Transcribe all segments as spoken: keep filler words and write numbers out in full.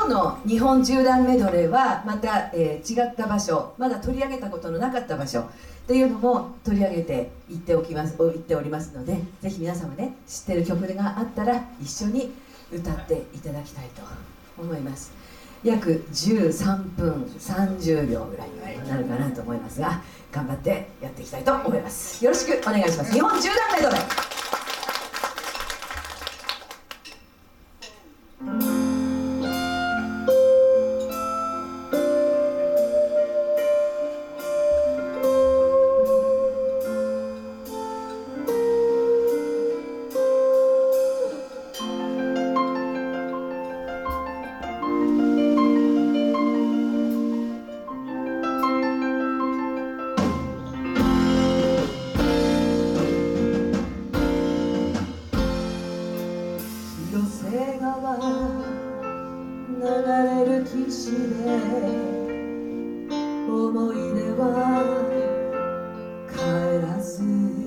日の日本縦断メドレーはまた、えー、違った場所、まだ取り上げたことのなかった場所っていうのも取り上げていっておきます言っておりますので、ぜひ皆様ね、知ってる曲があったら一緒に歌っていただきたいと思います。約じゅうさんぷんさんじゅうびょうぐらいになるかなと思いますが、頑張ってやっていきたいと思います。よろしくお願いします。日本縦断メドレー。流れる岸で思い出は帰らず、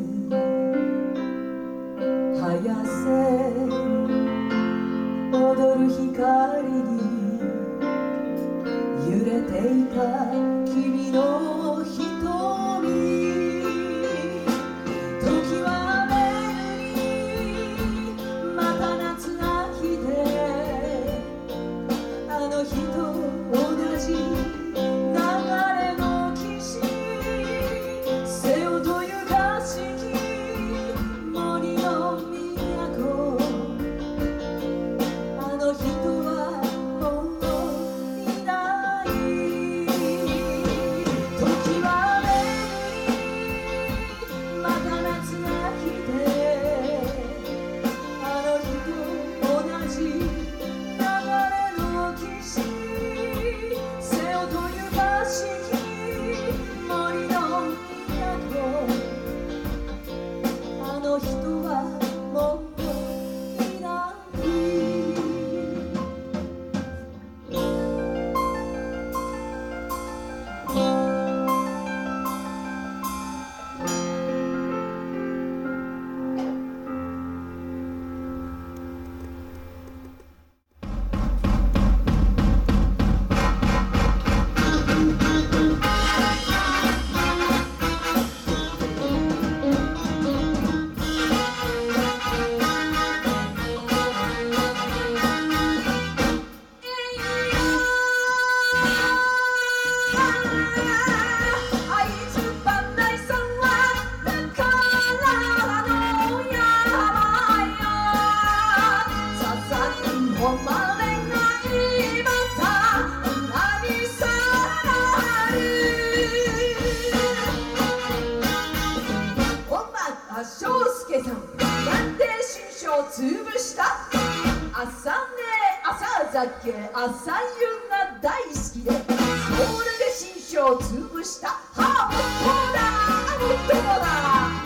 早せ踊る光に揺れていた君の瞳、時は巡りまた夏が来て、あの日と同じ流れの岸、瀬尾という景色、森の都、あの人はもういない。時は巡りまた夏が来て、あの日と同じ流れの岸、瀬尾という景色、森の都、あの人はもういない。翔介さん、なんで新章潰した朝ね、朝酒、朝湯が大好きで、それで新章潰した。はあ、もっとだ、もっとだ。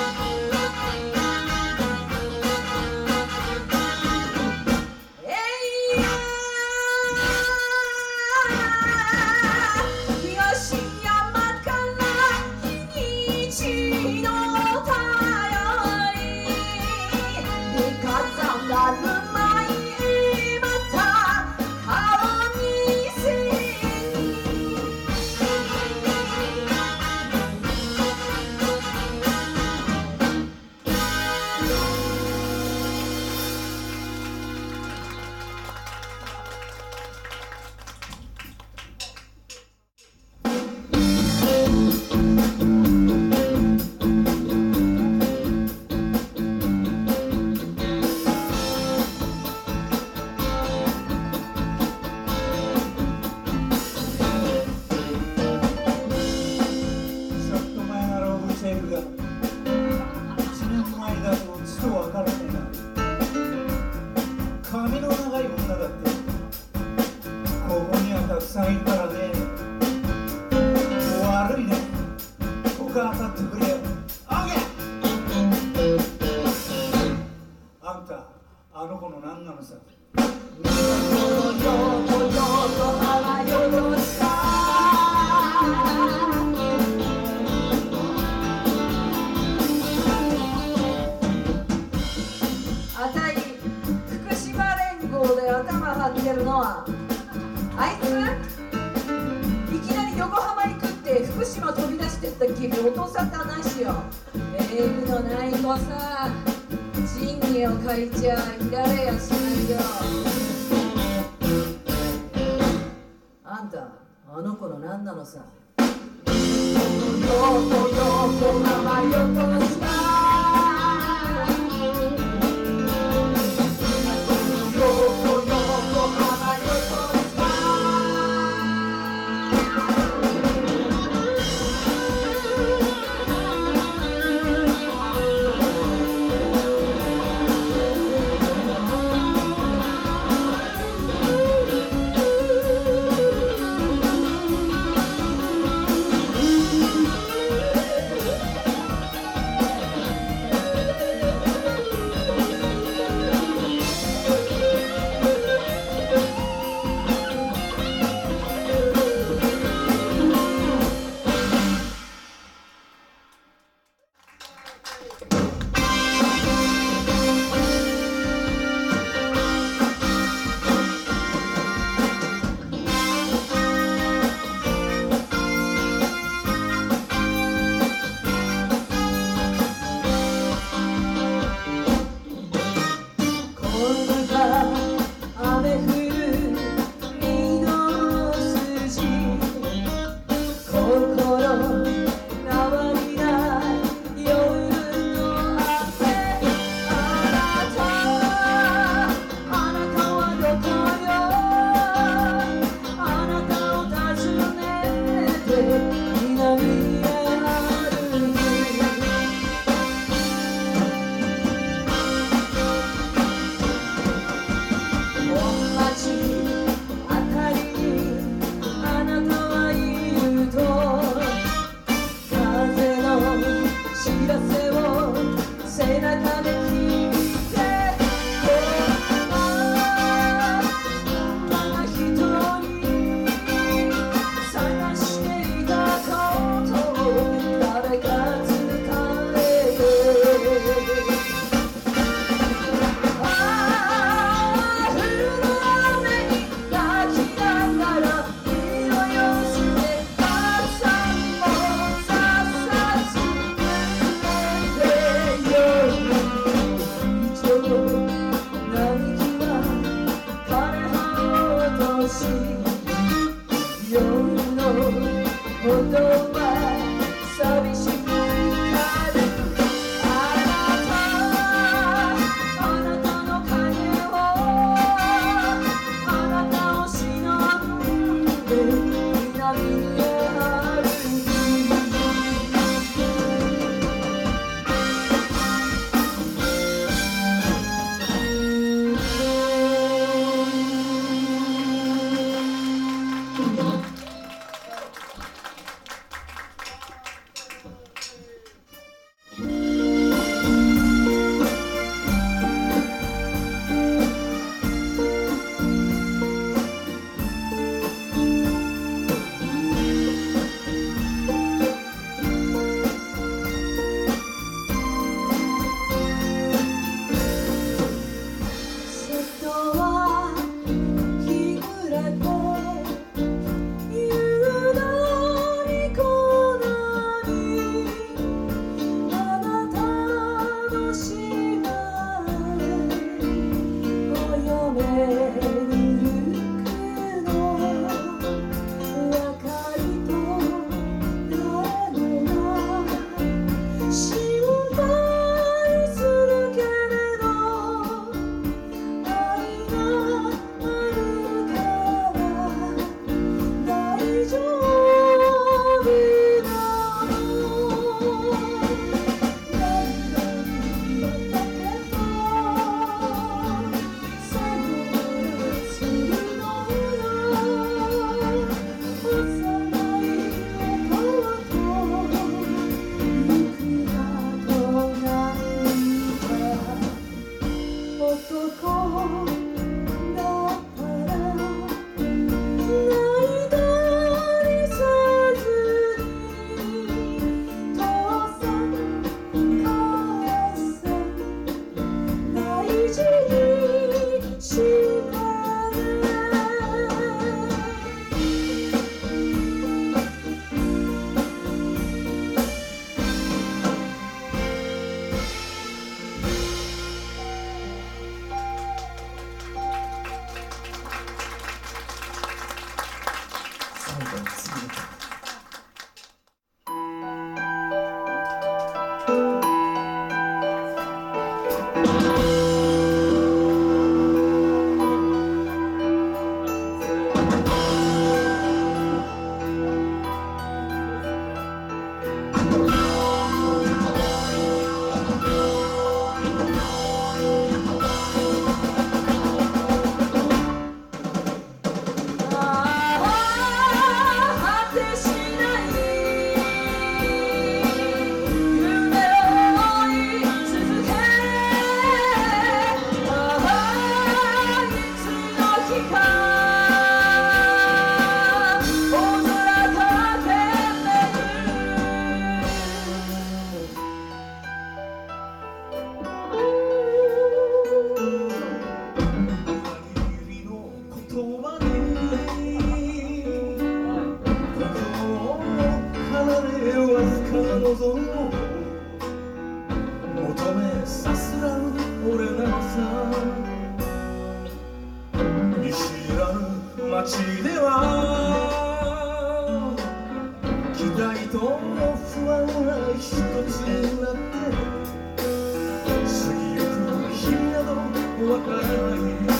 髪の長い女だってここにはたくさんいるからね。悪いね、他当たってくれよ。オーケー。あんたあの子の何なのさ。 あたい福島連合で頭張ってるのはあいついきなり横浜行くって福島飛び出してったきりお父さんって話よ。礼儀のない子さ、仁義を借りちゃいられやしないよ。あんたあの子の何なのさ。よこよこままよこした、 最後次の曲。 求めさすらう俺なのさ。見知らぬ街では期待と不安が一つになって過ぎゆく日々などわからない。